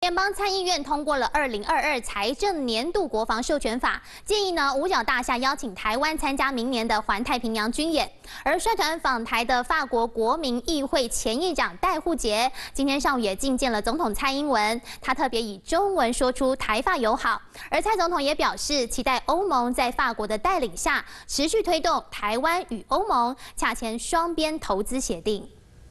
联邦参议院通过了2022财政年度国防授权法，建议五角大厦邀请台湾参加明年的环太平洋军演。而率团访台的法国国民议会前议长戴户杰今天上午也觐见了总统蔡英文，他特别以中文说出台法友好。而蔡总统也表示，期待欧盟在法国的带领下，持续推动台湾与欧盟洽签双边投资协定。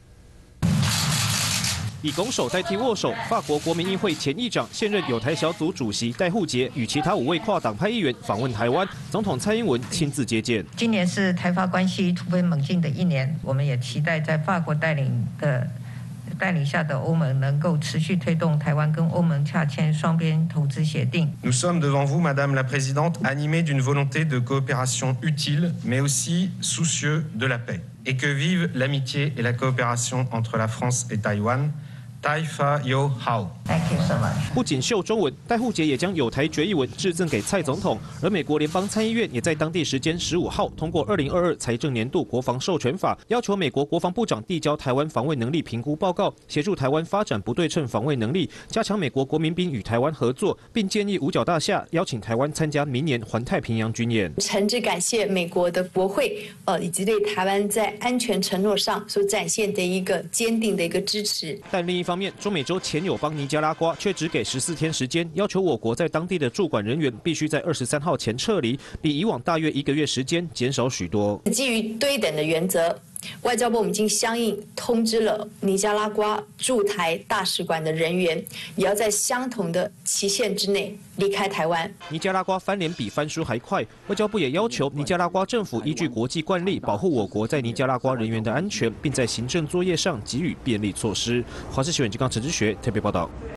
以拱手代替握手，法国国民议会前议长、现任友台小组主席戴户杰与其他5位跨党派议员访问台湾，总统蔡英文亲自接见。 今年是台法关系突飞猛进的一年，我们也期待在法国带领下的欧盟能够持续推动台湾跟欧盟洽签双边投资协定。 Nous sommes devant vous, Madame la Présidente, animés d'une volonté de coopération utile, mais aussi soucieux de la paix, et que vive l'amitié et la coopération entre la France et Taïwan. 台法友好。 Thank you so much. 不仅秀中文，戴户杰也将友台决议文致赠给蔡总统。而美国联邦参议院也在当地时间15号通过2022财政年度国防授权法，要求美国国防部长递交台湾防卫能力评估报告，协助台湾发展不对称防卫能力，加强美国国民兵与台湾合作，并建议五角大厦邀请台湾参加明年环太平洋军演。 诚挚感谢美国的国会，以及对台湾在安全承诺上所展现的一个坚定的一个支持。 但另一方面，中美洲前友邦尼加拉瓜却只给14天时间，要求我国在当地的驻管人员必须在23号前撤离，比以往大约1个月时间减少许多。 基于对等的原则，外交部我们已经相应通知了尼加拉瓜驻台大使馆的人员，也要在相同的期限之内离开台湾。 尼加拉瓜翻脸比翻书还快，外交部也要求尼加拉瓜政府依据国际惯例保护我国在尼加拉瓜人员的安全，并在行政作业上给予便利措施。华视新闻金刚陈之学特别报道。